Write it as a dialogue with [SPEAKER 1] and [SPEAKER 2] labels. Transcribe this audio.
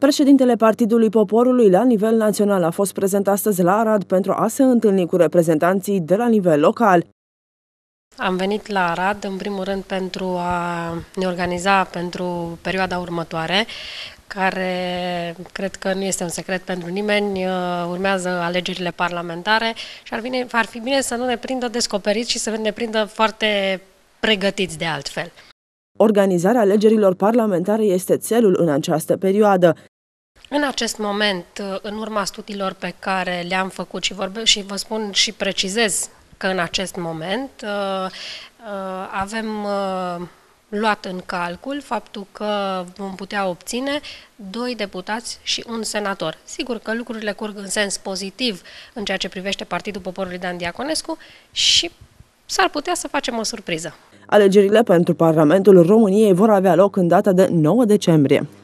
[SPEAKER 1] Președintele Partidului Poporului la nivel național a fost prezent astăzi la Arad pentru a se întâlni cu reprezentanții de la nivel local.
[SPEAKER 2] Am venit la Arad, în primul rând, pentru a ne organiza pentru perioada următoare, care cred că nu este un secret pentru nimeni, urmează alegerile parlamentare și ar fi bine să nu ne prindă descoperiți și să ne prindă foarte pregătiți de altfel.
[SPEAKER 1] Organizarea alegerilor parlamentare este țelul în această perioadă.
[SPEAKER 2] În acest moment, în urma studiilor pe care le-am făcut și vă spun și precizez că în acest moment avem luat în calcul faptul că vom putea obține 2 deputați și 1 senator. Sigur că lucrurile curg în sens pozitiv în ceea ce privește Partidul Poporului Dan Diaconescu și s-ar putea să facem o surpriză.
[SPEAKER 1] Alegerile pentru Parlamentul României vor avea loc în data de 9 decembrie.